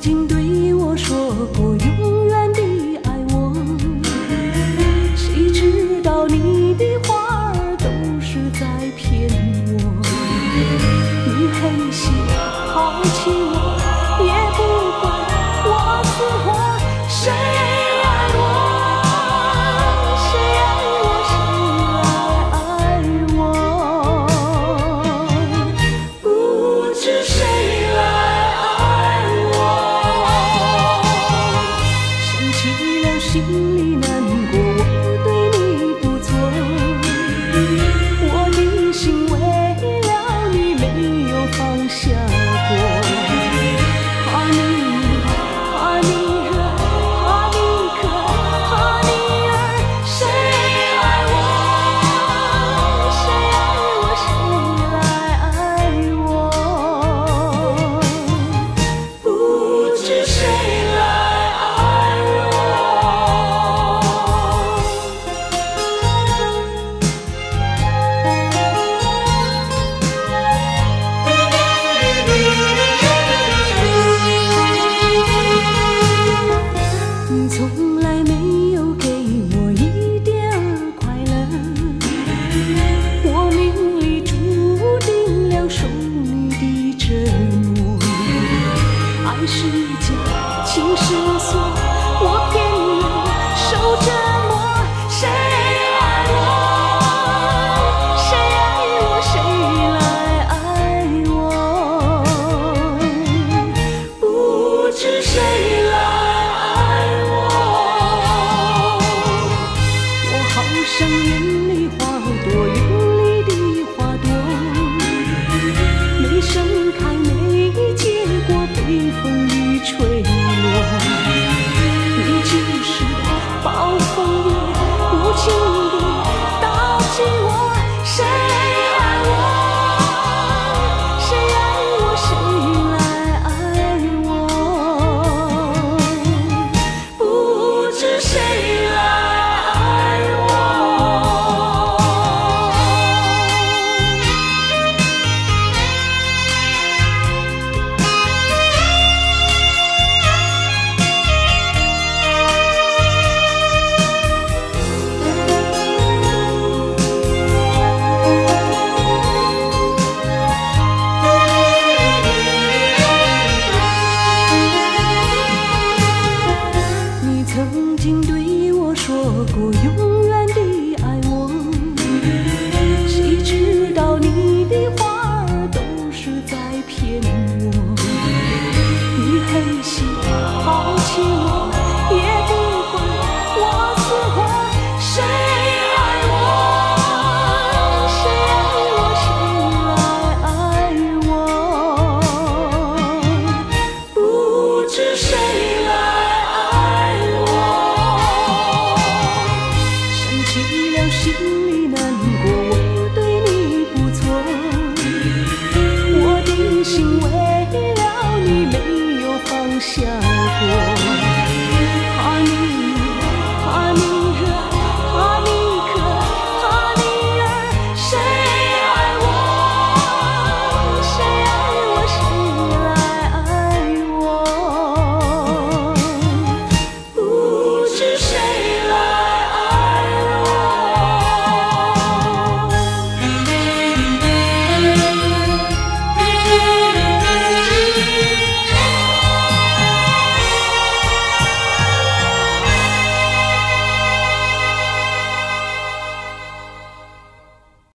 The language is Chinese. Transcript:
经对我说过永远的爱我，谁知道你的话儿都是在骗我。你狠心抛弃我，也不管我死活。谁爱我？谁爱我？谁来爱我？不知谁来爱我。想起了心里难过，我对你不错，我的心为了你没有放下过。怕你，怕你热，怕你渴，怕你儿，谁爱我？谁爱我？谁来爱我？不知谁来爱我。你从来没有给我一点儿快乐，我命里注定了受你的折磨。爱是假，情是锁，我偏要受折磨。谁爱我？谁爱我？谁来爱我？不知谁来爱我。我好像园里花朵，园里的花朵，没盛开，没结果，被风雨吹落。你只是暴风雨，无情地打击我。谁爱我？谁爱我？谁来爱我？不知谁来爱我。你曾经对我说过永远的爱我，谁知道你的话儿都是在骗我。你狠心抛弃我，也不管我死活。谁爱我？谁爱我？谁来爱我？不知谁来爱我。想起了心里难过，我对你不错，我的心为了你没有放下过。